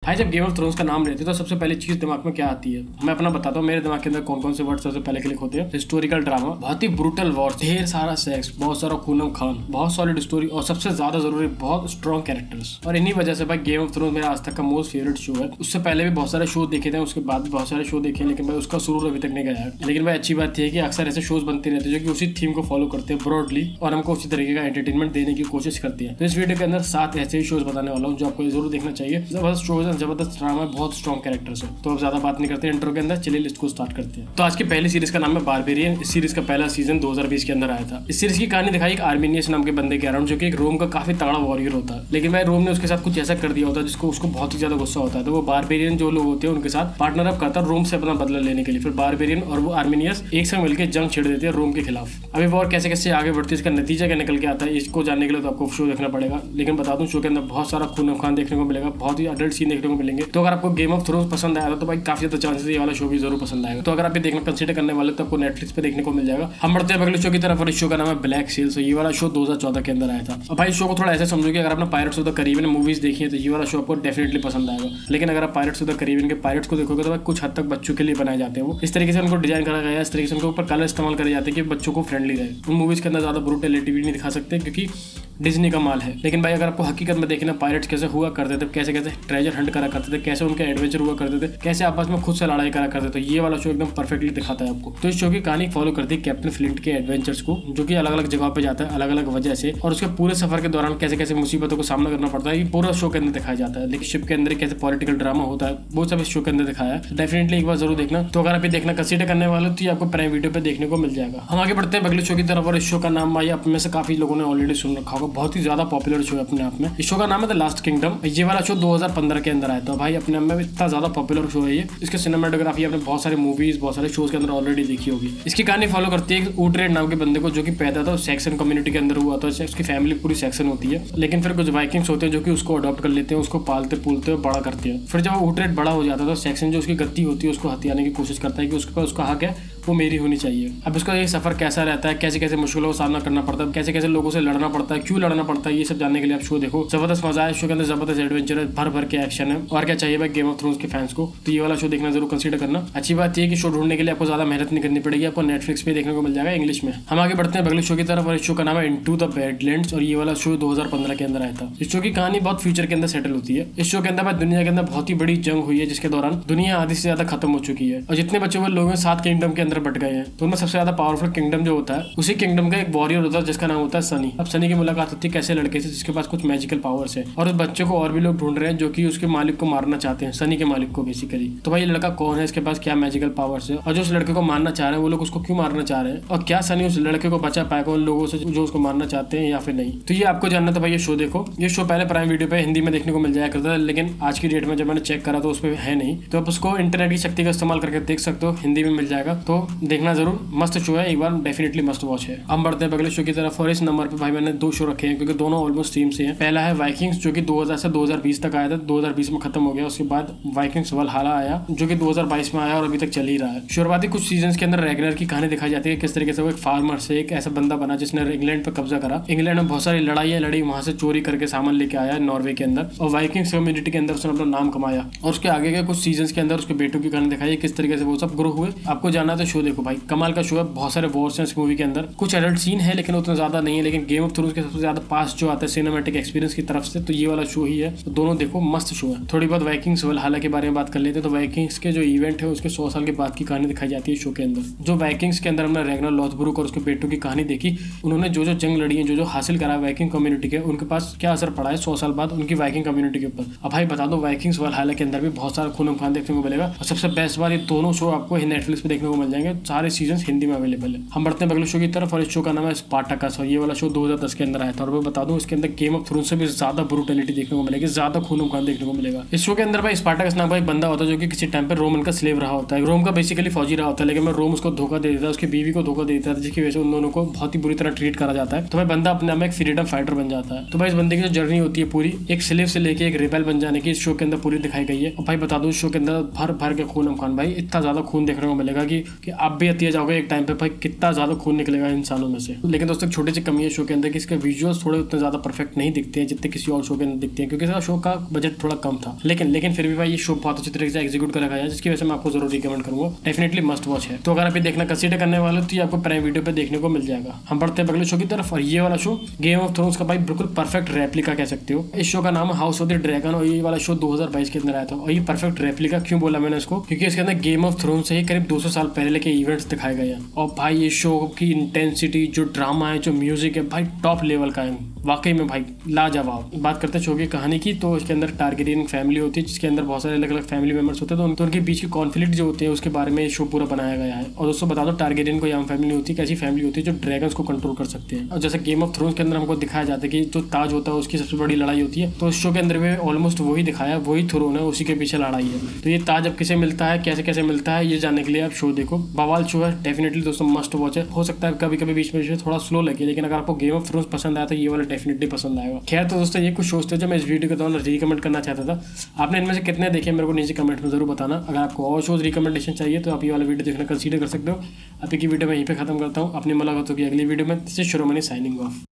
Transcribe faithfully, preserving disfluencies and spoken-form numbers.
भाई जब game of thrones का नाम लेते हैं तो सबसे पहली चीज दिमाग में क्या आती है, मैं अपना बताता हूँ। मेरे दिमाग के अंदर कौन कौन से वर्ड सबसे पहले क्लिक होते हैं। हिस्टोरिकल ड्रामा, बहुत ही ब्रूटल वॉर, ढेर सारा सेक्स, बहुत सारा खूनम खान, बहुत सॉलिड स्टोरी और सबसे ज्यादा जरूरी बहुत स्ट्रॉन्ग कैरेक्टर्स। और इन्हीं वजह से भाई गेम ऑफ थ्रोन्स मेरा आज तक का मोस्ट फेवरेट शो है। उससे पहले भी बहुत सारे शो देखे थे, उसके बाद भी बहुत सारे शो देखे, लेकिन भाई उसका सुरूर अभी तक नहीं गया है। लेकिन भाई अच्छी बात है कि अक्सर ऐसे शोज बनते रहते हैं जो कि उसी थीम को फॉलो करते हैं ब्रॉडली और हमको उसी तरीके का एंटरटेनमेंट देने की कोशिश करती है। तो इस वीडियो के अंदर सात ऐसे ही शोज बताने वाला हूँ जो आपको जरूर देखना चाहिए। जबरदस्त शोज है, जबरदस्त ड्रामा, बहुत स्ट्रॉन्ग कैरेक्टर्स है। तो अब ज्यादा बात नहीं करते इंट्रो के अंदर, चलिए लिस्ट को स्टार्ट करते हैं। तो आज की पहली सीरीज का नाम है बारबेरियन। इस सीरीज का पहला सीजन दो हज़ार बीस के अंदर आया था। इस सीरीज की कहानी दिखाई एक आर्मीनियस नाम के बंदे के अराउंड, जो कि एक रोम का काफी तगड़ा वॉरियर होता है। लेकिन भाई रोम ने उसके साथ कुछ ऐसा कर दिया होता है जिसको उसको बहुत ही ज्यादा गुस्सा होता है। तो वो बारबेरियन जो लोग होते हैं उनके साथ पार्टनर अप करता है रोम से अपना बदला लेने के लिए। फिर बारबेरियन और वो आर्मीनियस एक संग मिलकर जंग छेड़ देते हैं रोम के खिलाफ। अभी वॉर कैसे कैसे आगे बढ़ती है, इसका नतीजा क्या निकल के आता है, इसको जानने के लिए तो आपको शो देखना पड़ेगा। लेकिन बता दूं शो के अंदर बहुत सारा खून खान देखने को मिलेगा, बहुत ही अडल्ट सीन देखने को मिलेंगे। तो अगर आपको गेम ऑफ थ्रोन्स पसंद आया तो भाई काफी ज्यादा चांसेस ये वाला शो भी जरूर पसंद आएगा। तो अगर आप ये देखना कंसीडर करने वाले तो आपको नेटफ्लिक्स पे देखने को मिल जाएगा। हम बढ़ते हैं अगले शो की तरफ और इस शो का नाम है ब्लैक सेल्स। ये वाला शो दो हज़ार चौदह के अंदर आया था। अब भाई शो को थोड़ा ऐसे समझो कि अगर आपने pirates of the Caribbean movies देखी है तो ये वाला शो आपको डेफिनेटली पसंद आएगा। लेकिन अगर आप पायरेट्स ऑफ द कैरिबियन के पायरेट्स को देखोगे तो भाई कुछ हद तक बच्चों के लिए बनाए जाते हैं। वो इस तरीके से उनको डिजाइन करा गया है, इस तरीके से उनके ऊपर कलर इस्तेमाल करे जाते हैं कि बच्चों को फ्रेंडली रहे। उन मूवीज के अंदर ज्यादा ब्रूटलिटी भी नहीं दिखा सकते क्योंकि डिज्नी का माल है। लेकिन भाई अगर आपको हकीकत में देखना पायरेट्स कैसे हुआ करते थे, कैसे कैसे ट्रेजर हंट करा करते थे, कैसे उनके एडवेंचर हुआ करते थे, कैसे आपस में खुद से लड़ाई करा करते थे, ये वाला शो एकदम परफेक्टली दिखाता है आपको। तो इस शो की कहानी फॉलो करती है कैप्टन फ्लिंट के एडवेंचर्स को, जो कि अलग अलग जगह पे जाता है अलग अलग वजह से, और उसके पूरे सफर के दौरान कैसे कैसे मुसीबतों का सामना करना पड़ता है ये पूरा शो के अंदर दिखाया जाता है। लेकिन शिप के अंदर कैसे पॉलिटिकल ड्रामा होता है वो सब इस शो के अंदर दिखाया है। डेफिनेटली एक बार जरूर देखना। तो अगर आप ये देखना कंसीडर करने वाले तो ये आपको प्राइम वीडियो पे देखने को मिल जाएगा। हम आगे बढ़ते हैं अगले शो की तरफ और इस शो का नाम भाई आप में से काफी लोगों ने ऑलरेडी सुन रखा होगा, बहुत ही ज्यादा पॉपुलर शो है अपने आप में। इस शो का नाम है द लास्ट किंगडम। ये वाला शो दो हज़ार पंद्रह के अंदर आया था। भाई अपने आप में इतना ज्यादा पॉपुलर शो है ये। इसके सिनेमेटोग्राफी आपने बहुत सारे मूवीज बहुत सारे शोज के अंदर ऑलरेडी देखी होगी। इसकी कहानी फॉलो करती है ऊटरेड नाम के बंदे को, जो कि पैदा था सेक्सन कम्युनिटी के अंदर हुआ था। उसकी फैमिली पूरी सेक्सन होती है, लेकिन फिर कुछ वाइकिंग्स होते हैं जो कि उसको अडॉप्ट कर लेते हैं, उसको पालते पुलते और बड़ा करते हैं। फिर जब वो ऊटरेड बड़ा हो जाता है तो सेक्सन जो उसकी गति होती है उसको हथियाने की कोशिश करता है कि उसके पास उसका हक है, वो मेरी होनी चाहिए। अब उसका ये सफर कैसा रहता है, कैसे कैसे मुश्किलों का सामना करना पड़ता है, कैसे कैसे लोगों से लड़ना पड़ता है, क्यों लड़ना पड़ता है, ये सब जानने के लिए आप शो देखो। जबरदस्त मजा है शो के अंदर, जबरदस्त एडवेंचर है, भर भर के एक्शन है। और क्या चाहिए भाई गेम ऑफ थ्रोन्स के फैंस को, तो ये वाला शो देखना जरूर कंसीडर करना। अच्छी बात ये है कि शो ढूंढने के लिए आपको ज्यादा मेहनत नहीं करनी पड़ेगी, आपको नेटफ्लिक्स पे देखने को मिल जाएगा इंग्लिश में। हम आगे बढ़ते हैं अगले शो की तरफ और इस शो का नाम है इनटू द बैडलैंड्स। और ये वाला शो दो हज़ार पंद्रह के अंदर आया था। इस शो की कहानी बहुत फ्यूचर के अंदर सेटल होती है। इस शो के अंदर दुनिया के अंदर बहुत ही बड़ी जंग हुई है जिसके दौरान दुनिया आधी से ज्यादा खत्म हो चुकी है और जितने बचे हुए लोग हैं सात किंगडम के अंदर बट गए हैं। तो उनमें सबसे ज्यादा पावरफुल किंगडम जो होता है उसी किंगडम का एक वॉरियर होता है जिसका नाम होता है सनी। अब सनी की मुलाकात होती है कैसे लड़के से जिसके पास कुछ मैजिकल पावर्स है, और उस बच्चे को और भी लोग ढूंढ रहे हैं जो कि उसके मालिक को मारना चाहते हैं, सनी के मालिक को बेसिकली। तो भाई ये लड़का कौन है, इसके पास क्या मैजिकल पावर्स है, और जो उस लड़के को मारना चाह रहे हैं वो लोग उसको क्यों मारना चाह रहे हैं, और क्या सनी उस लड़के को बचा पाएगा उन लोगों से जो उसको मारना चाहते हैं या फिर नहीं। तो ये आपको जानना था भाई ये शो देखो। ये शो पहले प्राइम वीडियो पे हिंदी में देखने को मिल जाया करता था, लेकिन आज की डेट में जब मैंने चेक करा तो उस पर है नहीं। तो आप उसको इंटरनेट की शक्ति का इस्तेमाल करके देख सकते हो, हिंदी में मिल जाएगा। तो देखना जरूर, मस्त शो है, एक बार डेफिनेटली मस्ट वॉच है। हम बढ़ते हैं अगले शो की तरफ और इस नंबर पे भाई मैंने दो शो रखे हैं क्योंकि दोनों ऑलमोस्ट सेम से हैं। पहला है वाइकिंग्स जो कि दो हज़ार से दो हज़ार बीस तक आया था, दो हज़ार बीस में खत्म हो गया। उसके बाद वाइकिंग्स वलहला आया जो कि दो हज़ार बाईस में आया और अभी तक चल ही रहा है। शुरुआती कुछ सीजन के अंदर रैगनर की कहानी दिखाई जाती है, किस तरीके से वो एक फार्मर से एक ऐसा बंदा बना जिसने इंग्लैंड पर कब्जा करा। इंग्लैंड में बहुत सारी लड़ाइयाँ लड़ी, वहां से चोरी करके सामान लेके आया नॉर्वे के अंदर और वाइकिंग्स कम्युनिटी के अंदर उसने अपना नाम कमाया। और उसके आगे के कुछ सीजन के अंदर उसके बेटों की कहानी दिखाई है, किस तरीके से वो सब ग्रो हुए। आपको जानना तो शो देखो भाई, कमाल का शो है। बहुत सारे वॉर्स हैं इस मूवी के अंदर, कुछ एडल्ट सीन है लेकिन उतना ज्यादा नहीं है। लेकिन गेम ऑफ थ्रोन्स के सबसे ज्यादा पास जो आता है सिनेमैटिक एक्सपीरियंस की तरफ से, तो ये वाला शो ही है। तो दोनों देखो, मस्त शो है। थोड़ी बहुत वाइकिंग्स वलहला के बारे में बात कर लेते हैं। तो वाइकिंग्स के जो इवेंट है उसके सौ साल के बाद की कहानी दिखाई जाती है शो के अंदर। जो वाइकिंग्स के अंदर हमने रैगनर लॉथब्रुक और उसके बेटों की कहानी देखी, उन्होंने जो जो जंग लड़ी है, जो जो हासिल करा है वाइकिंग कम्युनिटी के, उनके पास क्या असर पड़ा है सौ साल बाद उनकी वाइकिंग कम्युनिटी के ऊपर। अब भाई बता दो, वाइकिंग्स वलहला के अंदर भी बहुत सारा खून खान देखने को मिलेगा। और सबसे बेस्ट बात, ये दोनों शो आपको नेटफ्लिक्स पे देखने को मिल जाएंगे, सारे सीजन हिंदी में अवेलेबल है। हम बढ़ते हैं अगले शो की तरफ और इस शो का नाम है स्पार्टकस। और ये वाला शो दो हज़ार दस के अंदर आया था। और मैं बता दूं इसके अंदर गेम ऑफ थ्रोन्स से भी ज्यादा ब्रूटलिटी देखने को मिलेगी, ज्यादा खून खान देखने को मिलेगा। इस शो के अंदर भाई स्पार्टकस नाम का एक बंदा होता है जो कि किसी टाइम पे रोमन का स्लेव रहा होता है, रोम का बेसिकली फौजी रहा होता है। लेकिन मैं रोम उसको धोखा दे देता है, उसकी बीवी को धोखा दे देता है, जिसकी वजह से उन दोनों को बहुत ही बुरी तरह ट्रीट करा जाता है। तो भाई बंदा अपने आप में एक फ्रीडम फाइटर बन जाता है। तो भाई इस बंदे की जो जर्नी होती है पूरी एक स्लेव से लेके एक रिबेल बन जाने की इस शो के अंदर पूरी दिखाई गई है। और भाई बता दूं इस शो के अंदर भर भर के खून खान, भाई इतना ज्यादा खून देखने को मिलेगा कि कि आप भी अतिया जाओगे एक टाइम पे, भाई कितना ज्यादा खून निकलेगा इंसानों में से। लेकिन दोस्तों एक छोटी सी कमी है शो के अंदर कि इसके विजुअल्स थोड़े उतने ज्यादा परफेक्ट नहीं दिखते हैं जितने किसी और शो के अंदर दिखते हैं, क्योंकि इसका शो का बजट थोड़ा कम था। लेकिन लेकिन फिर भी भाई ये शो बहुत अच्छी तरीके से एग्जीक्यूट करा गया है, जिसकी वजह से मैं आपको जरूर रिकमेंड करूंगा। डेफिनेटली मस्ट वॉच है। तो अगर आप ये देखना कंसीडर करने वाले तो ये आपको प्राइम वीडियो पे देखने को मिल जाएगा। हम बढ़ते हैं अगले शो की तरफ, और ये वाला शो गेम ऑफ थ्रोन्स का भाई बिल्कुल परफेक्ट रेप्लिका कह सकते हो। इस शो का नाम है हाउस ऑफ द ड्रैगन, और ये वाला शो दो हज़ार बाईस के अंदर आया था। और ये परफेक्ट रेप्लिका क्यों बोला मैंने इसको, क्योंकि इसके अंदर गेम ऑफ थ्रोन्स से ही करीब दो सौ साल पहले के इवेंट्स दिखाए गए हैं। और भाई ये शो की इंटेंसिटी, जो ड्रामा है, जो म्यूजिक है, भाई टॉप लेवल का है वाकई में भाई लाजवाब। बात करते हैं शो की कहानी की, तो इसके अंदर टारगेरियन फैमिली होती है, जिसके अंदर बहुत सारे अलग अलग फैमिली मेंबर्स होते हैं। तो उनके बीच के कॉन्फ्लिक्ट जो होते हैं उसके बारे में शो पूरा बनाया गया है। और दोस्तों बता दो टारगेरियन कोई आम फैमिली होती है, कैसी फैमिली होती है जो ड्रैगन्स को कंट्रोल कर सकते हैं। और जैसे गेम ऑफ थ्रोन्स के अंदर हमको दिखाया जाता है कि जो ताज होता है उसकी सबसे बड़ी लड़ाई होती है, तो इस शो के अंदर भी ऑलमोस्ट वही दिखाया है, वही थ्रोन है, उसी के पीछे लड़ाई है। तो ये ताज अब किसे मिलता है, कैसे कैसे मिलता है, ये जानने के लिए आप शो देखो। बवाल शो है, डेफिनेटली दोस्तों मस्ट वॉच है। हो सकता है कभी कभी बीच में थोड़ा स्लो लगे, लेकिन अगर आपको गेम ऑफ थ्रोन्स पसंद आया तो ये वाला डेफिनेटली पसंद आएगा। खैर तो दोस्तों ये कुछ शोज थे जो मैं इस वीडियो के दौरान रिकमेंड करना चाहता था। आपने इनमें से कितने देखे मेरे को नीचे कमेंट में जरूर बताना। अगर आपको और शोज रिकमेंडेशन चाहिए तो आप ये वाला वीडियो देखना कंसीडर कर सकते हो। अभी की वीडियो मैं यहीं पे खत्म करता हूँ। अपनी मुलाकात होगी अगली वीडियो में। This is Shiromani signing of.